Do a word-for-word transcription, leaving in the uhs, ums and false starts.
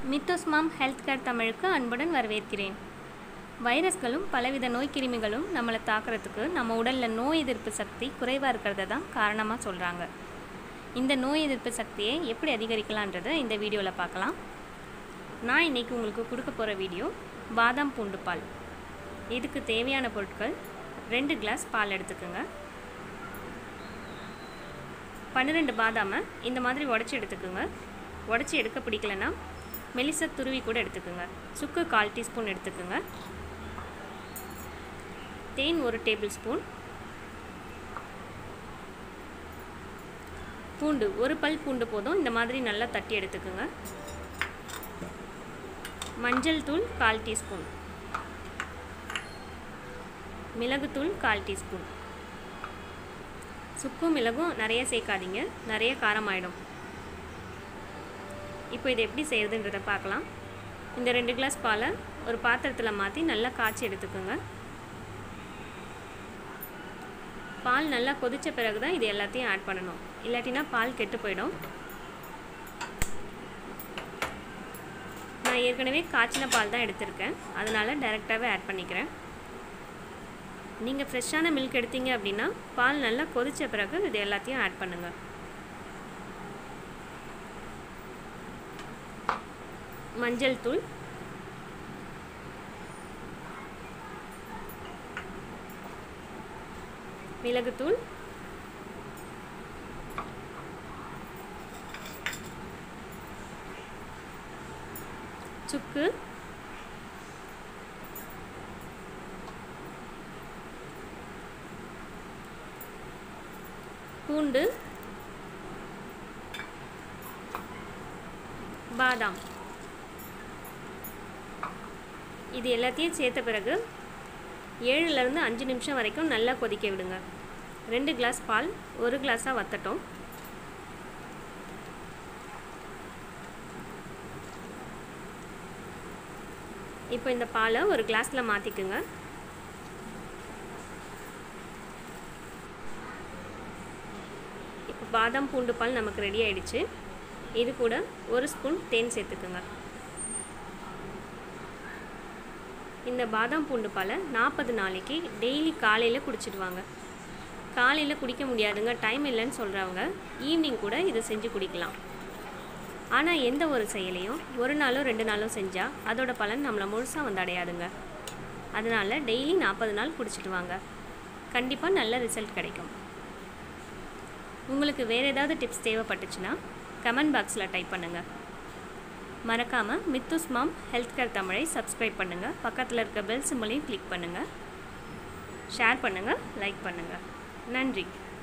Mythos மாம் health care தமிழுக்கு அன்புடன் வரவேற்கிறேன். வைரஸ்களும் பலவித நோய் கிருமிகளும் நம்மளை தாக்குறதுக்கு நம்ம உடலில் நோய் எதிர்ப்பு சக்தி குறைவாக இருக்கிறத தான் காரணமாக சொல்கிறாங்க. இந்த நோய் எதிர்ப்பு சக்தியை எப்படி அதிகரிக்கலான்றதை இந்த வீடியோவில் பார்க்கலாம். நான் இன்றைக்கி உங்களுக்கு கொடுக்க போகிற வீடியோ பாதாம் பூண்டு பால். இதுக்கு தேவையான பொருட்கள்: ரெண்டு கிளாஸ் பால் எடுத்துக்கோங்க. பன்னிரெண்டு பாதாமை இந்த மாதிரி உடச்சி எடுத்துக்கோங்க. உடச்சி எடுக்க பிடிக்கலன்னா மெலிசா துருவி கூட எடுத்துக்கோங்க. சுக்கு கால் டீஸ்பூன் எடுத்துக்கோங்க. தேன் ஒரு டேபிள் ஸ்பூன். பூண்டு ஒரு பல் பூண்டு போதும், இந்த மாதிரி நல்லா தட்டி எடுத்துக்கோங்க. மஞ்சள் தூள் கால் டீஸ்பூன். மிளகுத்தூள் கால் டீஸ்பூன். சுக்கும் மிளகும் நிறைய சேர்க்காதீங்க, நிறைய காரம் ஆகிடும். இப்போ இதை எப்படி செய்கிறதுன்றதை பார்க்கலாம். இந்த ரெண்டு கிளாஸ் பாலை ஒரு பாத்திரத்தில் மாற்றி நல்லா காய்ச்சி எடுத்துக்கோங்க. பால் நல்லா கொதித்த பிறகு தான் இது எல்லாத்தையும் ஆட் பண்ணணும், இல்லாட்டினா பால் கெட்டு போயிடும். நான் ஏற்கனவே காய்ச்சின பால் தான் எடுத்திருக்கேன், அதனால் டைரெக்டாகவே ஆட் பண்ணிக்கிறேன். நீங்கள் ஃப்ரெஷ்ஷான மில்க் எடுத்தீங்க அப்படின்னா பால் நல்லா கொதித்த பிறகு இது எல்லாத்தையும் ஆட் பண்ணுங்கள். மஞ்சள் தூள், மிளகுத்தூள், சுக்கு, பூண்டு, பாதாம், இது எல்லாத்தையும் சேர்த்த பிறகு ஏழுலேருந்து அஞ்சு நிமிஷம் வரைக்கும் நல்லா கொதிக்க விடுங்க. ரெண்டு கிளாஸ் பால் ஒரு கிளாஸாக வற்றட்டும். இப்போ இந்த பாலை ஒரு கிளாஸில் மாற்றிக்குங்க. இப்போ பாதாம் பூண்டு பால் நமக்கு ரெடி ஆயிடுச்சு. இது கூட ஒரு ஸ்பூன் தேன் சேர்த்துக்குங்க. இந்த பாதாம் பூண்டு பாலை நாற்பது நாளைக்கு டெய்லி காலையில் குடிச்சிடுவாங்க. காலையில் குடிக்க முடியாதுங்க, டைம் இல்லைன்னு சொல்கிறவங்க ஈவினிங் கூட இதை செஞ்சு குடிக்கலாம். ஆனால் எந்த ஒரு செயலையும் ஒரு நாளோ ரெண்டு நாளோ செஞ்சால் அதோட பலன் நம்மளை முழுசாக வந்து அடையாதுங்க. அதனால் டெய்லி நாற்பது நாள் குடிச்சிட்டு வாங்க, கண்டிப்பாக நல்ல ரிசல்ட் கிடைக்கும். உங்களுக்கு வேறு ஏதாவது டிப்ஸ் தேவைப்பட்டுச்சுன்னா கமெண்ட் பாக்ஸில் டைப் பண்ணுங்கள். மறக்காமல் மித்தோஸ் மாம் ஹெல்த் கேர் தமிழை சப்ஸ்கிரைப் பண்ணுங்கள். பக்கத்தில் இருக்க பெல் சிம்பலையும் கிளிக் பண்ணுங்கள். ஷேர் பண்ணுங்கள், லைக் பண்ணுங்கள். நன்றி.